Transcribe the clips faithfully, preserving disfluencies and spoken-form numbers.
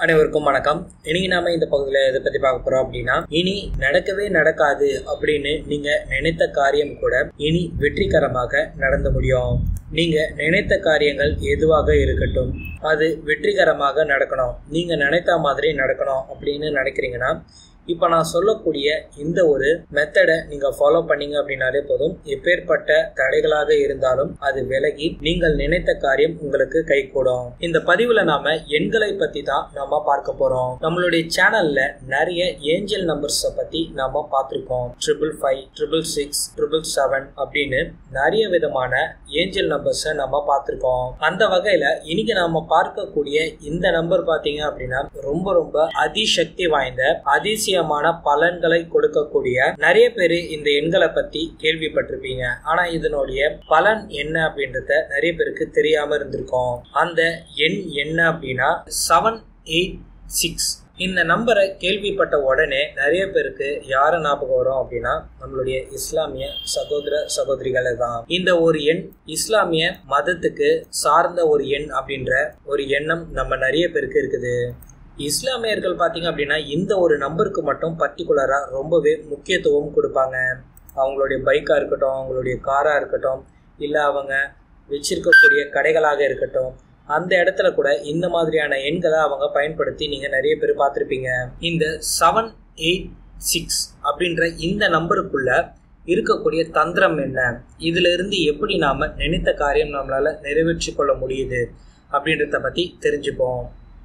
அனைவருக்கும் வணக்கம். இன்னைக்கு நாம இந்த பகுதியில் எதை பத்தி பார்க்க போறோம் அப்படின்னா, இனி நடக்கவே நடக்காது அப்படின்னு நீங்க நினைத்த காரியம் கூட இனி வெற்றிகரமாக நடந்து முடியும். நீங்க நினைத்த காரியங்கள் எதுவாக இருக்கட்டும், அது வெற்றிகரமாக நடக்கணும், நீங்க நினைத்த மாதிரி நடக்கணும் அப்படின்னு நினைக்கிறீங்கன்னா இப்போ நான் சொல்லக்கூடிய இந்த ஒரு மெத்தடை நீங்க ஃபாலோ பண்ணீங்க அப்படின்னாலே போதும். எப்பேற்பட்ட தடைகளாக இருந்தாலும் அது விலகி நீங்கள் நினைத்த காரியம் உங்களுக்கு கைகூடும். இந்த பதிவுல நாம எண்களை பத்தி தான் நாம பார்க்க போறோம். நம்மளுடைய சேனல்ல நிறைய ஏஞ்சல் நம்பர்ஸ் பத்தி நாம பார்த்திருக்கோம். Triple five triple six triple seven அப்படின்னு நிறைய விதமான ஏஞ்சல் நம்பர்ஸ் நம்ம பார்த்திருக்கோம். அந்த வகையில இன்னைக்கு நாம பார்க்கக்கூடிய இந்த நம்பர் பாத்தீங்க அப்படின்னா ரொம்ப ரொம்ப அதிசக்தி வாய்ந்த அதிசய பலன்களை கொடுக்கக்கூடிய நிறைய பேரு இந்த எண்களை பத்தி கேள்விப்பட்டிருப்பீங்க. ஆனா இதனுடைய பலன் என்ன அப்படின்றத நிறைய பேருக்கு தெரியாம இருந்திருக்கும். அந்த எண் என்ன அப்படின்னா செவன் எயிட் சிக்ஸ். இந்த நம்பரை கேள்விப்பட்ட உடனே நிறைய பேருக்கு யார ஞாபகம் வரும் அப்படின்னா நம்மளுடைய இஸ்லாமிய சகோதர சகோதரிகளை தான். இந்த ஒரு எண் இஸ்லாமிய மதத்துக்கு சார்ந்த ஒரு எண் அப்படின்ற ஒரு எண்ணம் நம்ம நிறைய பேருக்கு இருக்குது. இஸ்லாமியர்கள் பார்த்தீங்க அப்படின்னா இந்த ஒரு நம்பருக்கு மட்டும் பர்டிகுலராக ரொம்பவே முக்கியத்துவம் கொடுப்பாங்க. அவங்களுடைய பைக்காக இருக்கட்டும், அவங்களுடைய காராக இருக்கட்டும், இல்லை அவங்க வச்சிருக்கக்கூடிய கடைகளாக இருக்கட்டும், அந்த இடத்துல கூட இந்த மாதிரியான எண்களை அவங்க பயன்படுத்தி நீங்கள் நிறைய பேர் பார்த்துருப்பீங்க. இந்த செவன் எயிட் சிக்ஸ் அப்படின்ற இந்த நம்பருக்குள்ள இருக்கக்கூடிய தந்திரம் என்ன, இதுல இருந்து எப்படி நாம நினைத்த காரியம் நம்மளால நிறைவேற்றி கொள்ள முடியுது அப்படின்றத பத்தி தெரிஞ்சுப்போம்.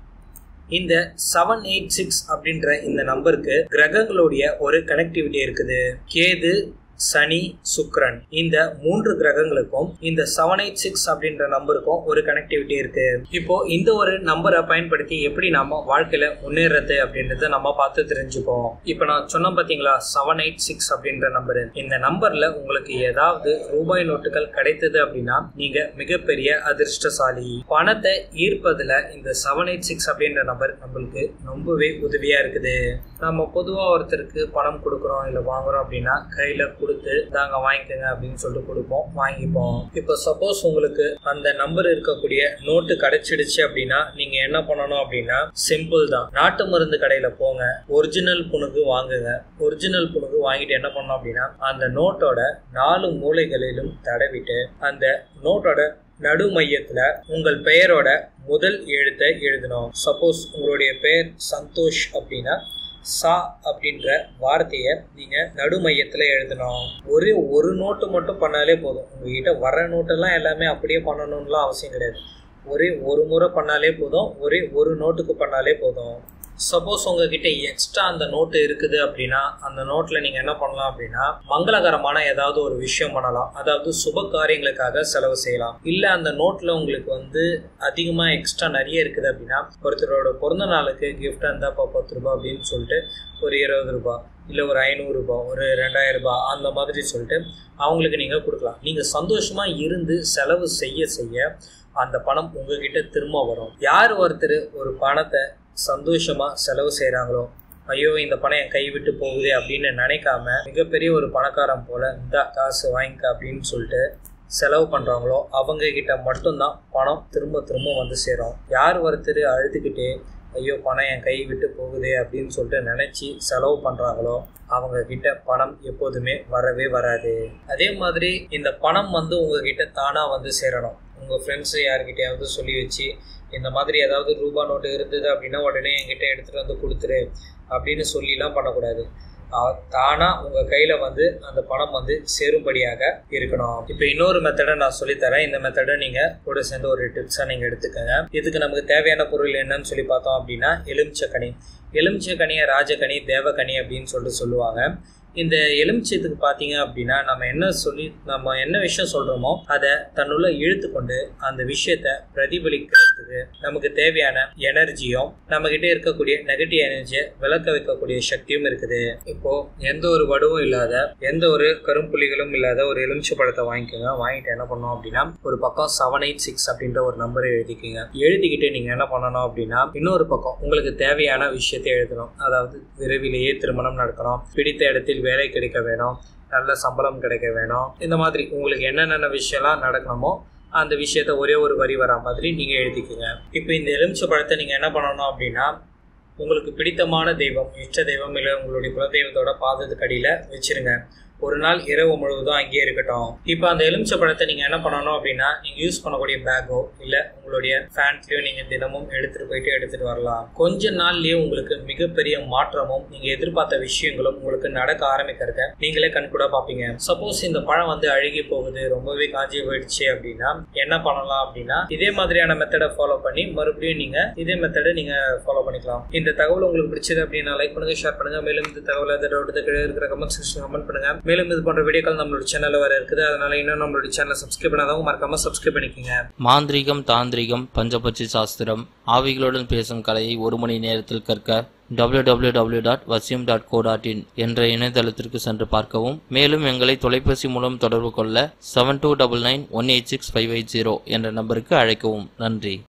இந்த செவன் எயிட் சிக்ஸ் அப்படின்ற இந்த நம்பருக்கு கிரகங்களுடைய ஒரு கனெக்டிவிட்டி இருக்குது. கேது, சனி, சுக்கிரன், இந்த மூன்று கிரகங்களுக்கும் இந்த செவன் எயிட் சிக்ஸ் அப்படின்ற நம்பருக்கும் ஒரு கனெக்டிவிட்டி இருக்கு. இப்போ இந்த ஒரு நம்பரை பயன்படுத்தி எப்படி நாம வாழ்க்கையில முன்னேறது அப்படின்றத நம்ம பார்த்து தெரிஞ்சுப்போம். இப்போ நான் சொன்ன பாத்தீங்களா செவன் எயிட் சிக்ஸ் அப்படின்ற நம்பரு, இந்த நம்பர்ல உங்களுக்கு ஏதாவது ரூபாய் நோட்டுகள் கிடைத்தது அப்படின்னா நீங்க மிகப்பெரிய அதிர்ஷ்டசாலி. பணத்தை ஈர்ப்பதுல இந்த செவன் எயிட் சிக்ஸ் அப்படின்ற நம்பர் நம்மளுக்கு ரொம்பவே உதவியா இருக்குது. நம்ம பொதுவா ஒருத்தருக்கு பணம் கொடுக்குறோம் இல்லை வாங்குறோம் அப்படின்னா கையில கொடுத்து தாங்க வாங்கிக்கோங்க அப்படின்னு சொல்லிட்டு கொடுப்போம், வாங்கிப்போம். இப்போ சப்போஸ் உங்களுக்கு அந்த நம்பர் இருக்கக்கூடிய நோட்டு கிடைச்சிடுச்சு அப்படின்னா நீங்க என்ன பண்ணணும் அப்படின்னா சிம்பிள் தான். நாட்டு மருந்து கடையில போங்க, ஒரிஜினல் புணுகு வாங்குங்க. ஒரிஜினல் புணுகு வாங்கிட்டு என்ன பண்ணணும் அப்படின்னா அந்த நோட்டோட நாலு மூலைகளிலும் தடவிட்டு அந்த நோட்டோட நடு மையத்துல உங்கள் பெயரோட முதல் எழுத்தை எழுதணும். சப்போஸ் உங்களுடைய பெயர் சந்தோஷ் அப்படின்னா சா அப்படின்ற வார்த்தையை நீங்க நடு மையத்துல எழுதணும். ஒரே ஒரு நோட்டு மட்டும் பண்ணாலே போதும். உங்ககிட்ட வர நோட்டெல்லாம் எல்லாமே அப்படியே பண்ணணும்லாம் அவசியம் கிடையாது. ஒரே ஒரு முறை பண்ணாலே போதும், ஒரே ஒரு நோட்டுக்கு பண்ணாலே போதும். சப்போஸ் உங்ககிட்ட எக்ஸ்ட்ரா அந்த நோட்டு இருக்குது அப்படின்னா அந்த நோட்ல நீங்க என்ன பண்ணலாம் அப்படின்னா மங்களகரமான ஏதாவது ஒரு விஷயம் பண்ணலாம். அதாவது சுப காரியங்களுக்காக செலவு செய்யலாம். இல்ல அந்த நோட்ல உங்களுக்கு வந்து அதிகமா எக்ஸ்ட்ரா நிறைய இருக்குது அப்படின்னா ஒருத்தரோட பிறந்த நாளுக்கு கிஃப்ட் இருந்தாப்பா பத்து ரூபாய் அப்படின்னு சொல்லிட்டு ஒரு இருபது ரூபாய் இல்லை ஒரு ஐநூறு ரூபாய் ஒரு ரெண்டாயிரம் ரூபாய் அந்த மாதிரி சொல்லிட்டு அவங்களுக்கு நீங்க கொடுக்கலாம். நீங்க சந்தோஷமா இருந்து செலவு செய்ய செய்ய அந்த பணம் உங்ககிட்ட திரும்ப வரும். யார் ஒருத்தர் ஒரு பணத்தை சந்தோஷமா செலவு செய்யறாங்களோ, ஐயோ இந்த பணம் என் கை விட்டு போகுதே அப்படின்னு நினைக்காம மிகப்பெரிய ஒரு பணக்காரன் போல இந்த காசு வாங்கிக்க அப்படின்னு சொல்லிட்டு செலவு பண்றாங்களோ அவங்க கிட்ட மட்டும்தான் பணம் திரும்ப திரும்ப வந்து சேரும். யார் ஒருத்தர் அழுதுகிட்டே ஐயோ பணம் என் கை விட்டு போகுதே அப்படின்னு சொல்லிட்டு நினைச்சு செலவு பண்றாங்களோ அவங்க கிட்ட பணம் எப்போதுமே வரவே வராது. அதே மாதிரி இந்த பணம் வந்து உங்ககிட்ட தானா வந்து சேரணும். உங்க ஃப்ரெண்ட்ஸ் யார்கிட்டயாவது சொல்லி வச்சு இந்த மாதிரி ஏதாவது ரூபா நோட்டு இருந்தது அப்படின்னா உடனே என்கிட்ட எடுத்துட்டு வந்து கொடுத்துரு அப்படின்னு சொல்லிலாம் பண்ணக்கூடாது. தானா உங்க கையில வந்து அந்த பணம் வந்து சேரும்படியாக இருக்கணும். இப்ப இன்னொரு மெத்தடை நான் சொல்லித்தரேன். இந்த மெத்தடை நீங்க கூட சேர்ந்து ஒரு டிப்ஸா நீங்க எடுத்துக்கங்க. இதுக்கு நமக்கு தேவையான பொருள் என்னன்னு சொல்லி பார்த்தோம் அப்படின்னா எலுமிச்சக்கனி. எலுமிச்சக்கனியை ராஜகனி, தேவகனி அப்படின்னு சொல்லிட்டு சொல்லுவாங்க. இந்த எலுமிச்சத்துக்கு பார்த்தீங்க அப்படின்னா நம்ம என்ன சொல்லி நம்ம என்ன விஷயம் சொல்றோமோ அதை தன்னுள்ள இழுத்து கொண்டு அந்த விஷயத்த பிரதிபலிக்கிறதுக்கு நமக்கு தேவையான எனர்ஜியும் நம்ம கிட்ட இருக்கக்கூடிய நெகட்டிவ் எனர்ஜியை விளக்க வைக்கக்கூடிய சக்தியும் இருக்குது. இப்போ எந்த ஒரு வடுவும் இல்லாத எந்த ஒரு கரும்புள்ளிகளும் இல்லாத ஒரு எலுமிச்சை பழத்தை வாங்கிக்கோங்க. வாங்கிட்டு என்ன பண்ணோம் அப்படின்னா ஒரு பக்கம் செவன் எயிட் சிக்ஸ் அப்படின்ற ஒரு நம்பரை எழுதிக்கிங்க. எழுதிக்கிட்டு நீங்க என்ன பண்ணணும் அப்படின்னா இன்னொரு பக்கம் உங்களுக்கு தேவையான விஷயத்தை எழுதணும். அதாவது விரைவிலேயே திருமணம் நடக்கணும், பிடித்த இடத்தில் வேலை கிடைக்க வேணும், நல்ல சம்பளம் கிடைக்க வேணும், இந்த மாதிரி உங்களுக்கு என்னென்ன விஷயம்லாம் நடக்கணுமோ அந்த விஷயத்த ஒரே ஒரு வரி வரா மாதிரி நீங்கள் எழுதிக்குங்க. இப்போ இந்த எலுமிச்சை பழத்தை நீங்கள் என்ன பண்ணணும் அப்படின்னா, உங்களுக்கு பிடித்தமான தெய்வம், இஷ்ட தெய்வம் இல்லை உங்களுடைய குலதெய்வத்தோட பாதத்துக்கு அடியில் வச்சிருங்க. ஒரு நாள் இரவு முழுவதும் அங்கேயே இருக்கட்டும். இப்போ அந்த எலுமிச்சை பழத்தை நீங்கள் என்ன பண்ணணும் அப்படின்னா, நீங்கள் யூஸ் பண்ணக்கூடிய பேக்கோ இல்லை உங்களுடைய ஃபேன்ஸ்லையோ நீங்கள் தினமும் எடுத்துகிட்டு போயிட்டு எடுத்துகிட்டு வரலாம். கொஞ்ச நாள்லேயே உங்களுக்கு மிகப்பெரிய மாற்றமும் நீங்கள் எதிர்பார்த்த விஷயங்களும் உங்களுக்கு நடக்க ஆரம்பிக்கிறத நீங்களே கண் கூட பார்ப்பீங்க. சப்போஸ் இந்த பழம் வந்து அழுகி போகுது, ரொம்பவே காஞ்சி போயிடுச்சு அப்படின்னா என்ன பண்ணலாம் அப்படின்னா, இதே மாதிரியான மெத்தடை ஃபாலோ பண்ணி மறுபடியும் நீங்கள் இதே மெத்தடை நீங்கள் ஃபாலோ பண்ணிக்கலாம். இந்த தகவல் உங்களுக்கு பிடிச்சது அப்படின்னா லைக் பண்ணுங்கள், ஷேர் பண்ணுங்கள். மேலும் இந்த தகவலை அதோட கீழே இருக்கிற கமெண்ட் செக்ஷன் கமெண்ட் பண்ணுங்கள். மேலும் இது போன்ற வீடியோக்கள் நம்மளோட சேனல்ல வர இருக்குது. அதனால இன்னும் நம்மளோட சேனலை சப்ஸ்கிரைப் பண்ணாதவங்க மறக்காம சப்ஸ்கிரைப் பண்ணிக்கோங்க. மாந்திரீகம், தாந்திரிகம், பஞ்சபட்சி சாஸ்திரம், ஆவிகளுடன் பேசும் கலையை ஒரு மணி நேரத்தில் கற்க டபிள்யூ டபிள்யூ டபிள்யூ டாட் வசியம் டாட் கோ டாட் இன் என்ற இணையதளத்திற்கு சென்று பார்க்கவும். மேலும் எங்களை தொலைபேசி மூலம் தொடர்பு கொள்ள seven two double nine one eight six five eight zero என்ற நம்பருக்கு அழைக்கவும். நன்றி.